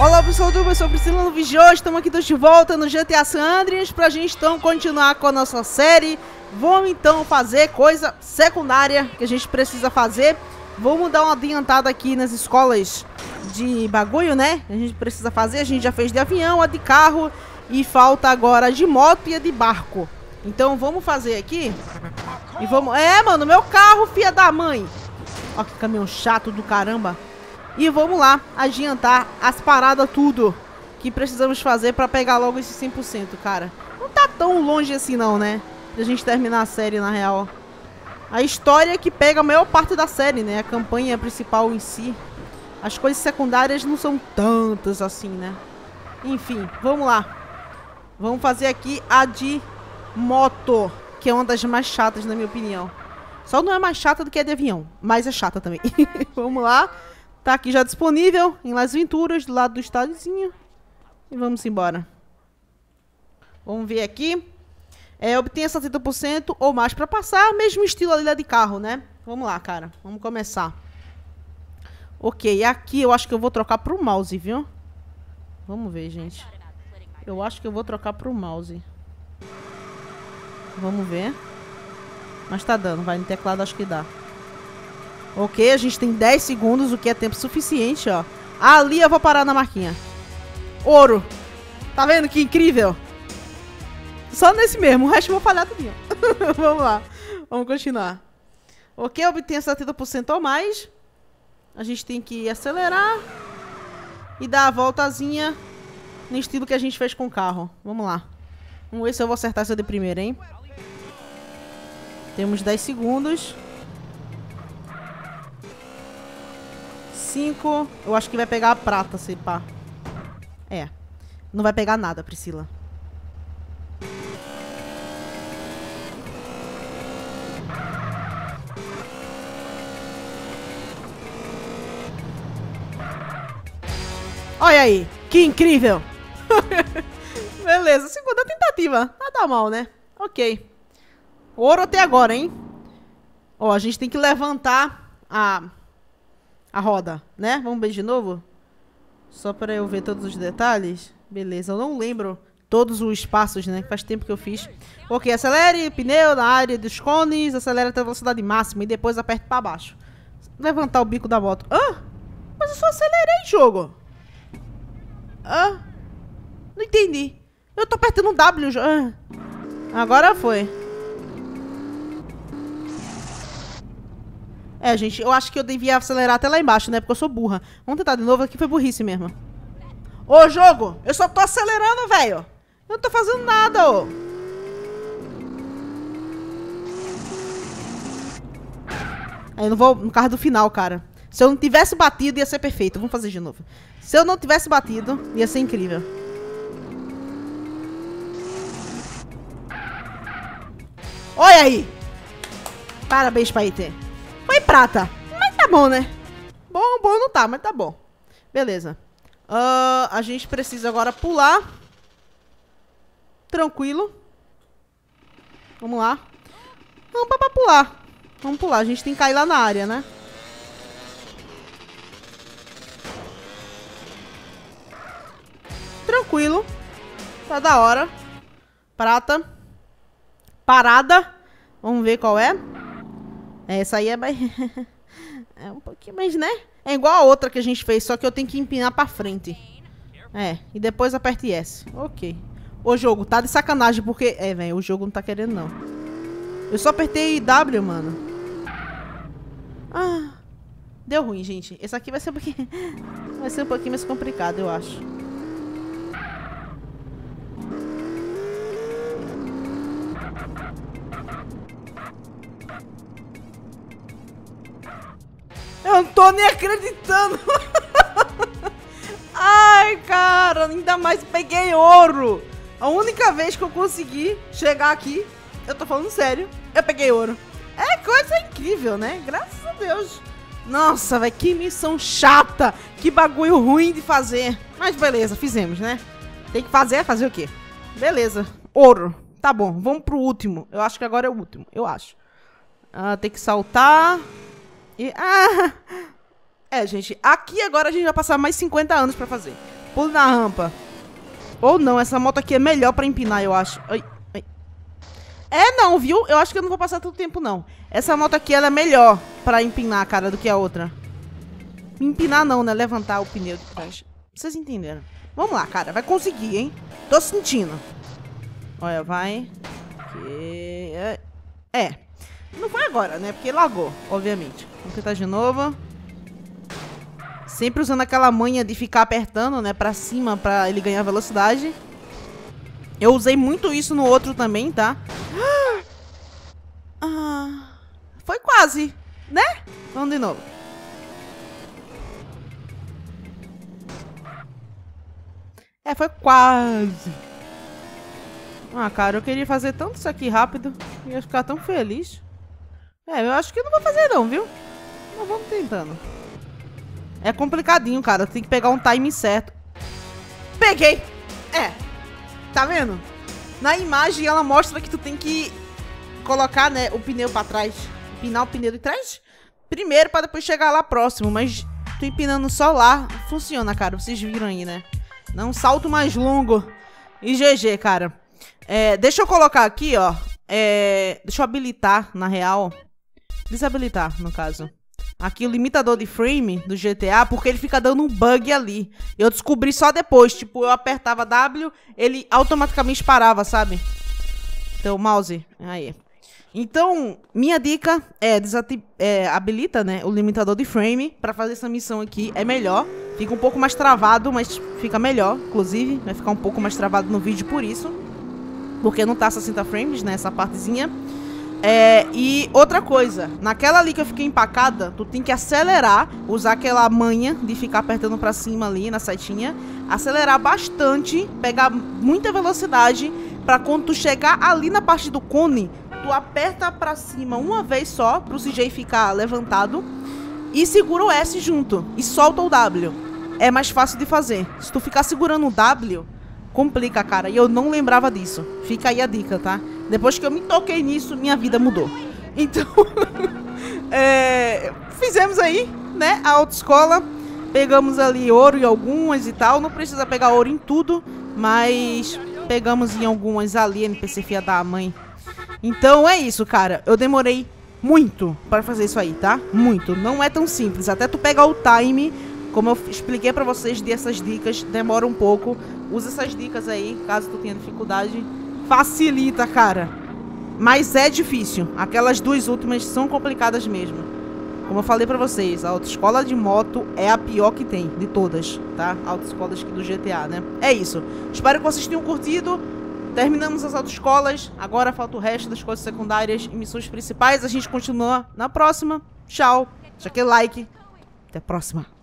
Olá pessoal, eu sou a Priscila no vídeo de hoje, estamos aqui de volta no GTA San Andreas pra gente então continuar com a nossa série. Vamos então fazer coisa secundária que a gente precisa fazer. Vamos dar uma adiantada aqui nas escolas de bagulho, né? A gente precisa fazer, a gente já fez de avião, a de carro e falta agora a de moto e a de barco. Então vamos fazer aqui e vamos... mano, meu carro, filha da mãe! Ó que caminhão chato do caramba. E vamos lá, adiantar as paradas tudo que precisamos fazer pra pegar logo esse 100%, cara. Não tá tão longe assim não, né? Pra gente terminar a série, na real. A história é que pega a maior parte da série, né? A campanha principal em si. As coisas secundárias não são tantas assim, né? Enfim, vamos lá. Vamos fazer aqui a de moto, que é uma das mais chatas, na minha opinião. Só não é mais chata do que a de avião, mas é chata também. Vamos lá. Tá aqui já disponível em Las Venturas, do lado do estádiozinho. E vamos embora. Vamos ver aqui. Obtenha 70% ou mais pra passar. Mesmo estilo ali da de carro, né? Vamos lá, cara. Vamos começar. Ok, aqui eu acho que eu vou trocar pro mouse, viu? Vamos ver, gente. Eu acho que eu vou trocar pro mouse. Vamos ver. Mas tá dando, vai no teclado, acho que dá. Ok, a gente tem 10 segundos, o que é tempo suficiente, ó. Ali eu vou parar na marquinha. Ouro. Tá vendo que incrível? Só nesse mesmo, o resto eu vou falhar tudinho. Vamos lá, vamos continuar. Ok, obtenha 70% ou mais. A gente tem que acelerar e dar a voltazinha no estilo que a gente fez com o carro. Vamos lá. Vamos ver se eu vou acertar essa de primeira, hein? Temos 10 segundos. 5. Eu acho que vai pegar a prata, se pá. Não vai pegar nada, Priscila. Olha aí, que incrível. Beleza, segunda tentativa. Nada mal, né? Ok. Ouro até agora, hein? Ó, a gente tem que levantar a roda, né? Vamos ver de novo? Só para eu ver todos os detalhes. Beleza, eu não lembro todos os passos, né? Faz tempo que eu fiz. Ok, acelere pneu na área dos cones, acelere até a velocidade máxima e depois aperte para baixo. Levantar o bico da moto. Mas eu só acelerei, jogo. Não entendi. Eu tô apertando o W. Agora foi. Gente, eu acho que eu devia acelerar até lá embaixo, né? Porque eu sou burra. Vamos tentar de novo, aqui foi burrice mesmo. Ô, jogo! Eu só tô acelerando, velho! Eu não tô fazendo nada, ô! Eu não vou no carro do final, cara. Se eu não tivesse batido, ia ser perfeito. Vamos fazer de novo. Se eu não tivesse batido, ia ser incrível. Olha aí! Parabéns pra IT. Foi prata. Mas tá bom, né? Bom não tá, mas tá bom. Beleza. A gente precisa agora pular. Tranquilo. Vamos lá. Vamos pra pular. Vamos pular. A gente tem que cair lá na área, né? Tranquilo. Tá da hora. Prata. Parada. Vamos ver qual é. Essa aí é mais... é um pouquinho mais, né? É igual a outra que a gente fez, só que eu tenho que empinar pra frente. E depois aperte S. Ok. O jogo tá de sacanagem, porque... velho, o jogo não tá querendo, não. Eu só apertei W, mano. Deu ruim, gente. Esse aqui vai ser um pouquinho... vai ser um pouquinho mais complicado, eu acho. Eu não tô nem acreditando. Ai, cara, ainda mais peguei ouro. A única vez que eu consegui chegar aqui, eu tô falando sério, eu peguei ouro. É coisa incrível, né? Graças a Deus. Nossa, velho, que missão chata. Que bagulho ruim de fazer. Mas beleza, fizemos, né? Tem que fazer o quê? Beleza, ouro. Tá bom, vamos pro último. Eu acho que agora é o último, eu acho. Tem que saltar... E, gente, aqui agora a gente vai passar mais 50 anos pra fazer. Pule na rampa. Ou não, essa moto aqui é melhor pra empinar, eu acho. Ai, ai. É não, viu? Eu acho que eu não vou passar tanto tempo, não. Essa moto aqui, ela é melhor pra empinar, cara, do que a outra. Empinar não, né? Levantar o pneu de trás. Vocês entenderam. Vamos lá, cara. Vai conseguir, hein? Tô sentindo. Olha, vai. É. Não foi agora, né? Porque lagou, obviamente. Vamos tentar de novo. Sempre usando aquela manha de ficar apertando, né? Pra cima, pra ele ganhar velocidade. Eu usei muito isso no outro também, tá? Foi quase, né? Vamos de novo. É, foi quase. Cara, eu queria fazer tanto isso aqui rápido. Ia ficar tão feliz. É, eu acho que eu não vou fazer não, viu? Mas vamos tentando. É complicadinho, cara. Tem que pegar um time certo. Peguei! É. Tá vendo? Na imagem ela mostra que tu tem que colocar, né, o pneu pra trás. Empinar o pneu de trás primeiro pra depois chegar lá próximo. Mas tu empinando só lá, funciona, cara. Vocês viram aí, né? Não salto mais longo. E GG, cara. Deixa eu colocar aqui, ó. Deixa eu habilitar, na real. Desabilitar, no caso. Aqui o limitador de frame do GTA, porque ele fica dando um bug ali. Eu descobri só depois. Tipo, eu apertava W, ele automaticamente parava, sabe? Então, mouse. Aí. Então, minha dica habilita, né, o limitador de frame pra fazer essa missão aqui. É melhor. Fica um pouco mais travado, mas fica melhor, inclusive. Vai ficar um pouco mais travado no vídeo por isso. Porque não tá 60 frames, né, essa partezinha. E outra coisa, naquela ali que eu fiquei empacada, tu tem que acelerar, usar aquela manha de ficar apertando pra cima ali na setinha. Acelerar bastante, pegar muita velocidade, pra quando tu chegar ali na parte do cone, tu aperta pra cima uma vez só, pro CJ ficar levantado, e segura o S junto, e solta o W. É mais fácil de fazer. Se tu ficar segurando o W, complica, cara, e eu não lembrava disso. Fica aí a dica, tá? Depois que eu me toquei nisso, minha vida mudou. Então, fizemos aí, né, a autoescola. Pegamos ali ouro em algumas e tal. Não precisa pegar ouro em tudo, mas pegamos em algumas ali, NPC filha da mãe. Então é isso, cara. Eu demorei muito para fazer isso aí, tá? Muito. Não é tão simples. Até tu pegar o time, como eu expliquei pra vocês, dessas dicas, demora um pouco. Usa essas dicas aí, caso tu tenha dificuldade. Facilita, cara. Mas é difícil. Aquelas duas últimas são complicadas mesmo. Como eu falei pra vocês, a autoescola de moto é a pior que tem, de todas, tá? Autoescolas do GTA, né? É isso. Espero que vocês tenham curtido. Terminamos as autoescolas. Agora falta o resto das coisas secundárias e missões principais. A gente continua na próxima. Tchau. Deixa aquele like. Até a próxima.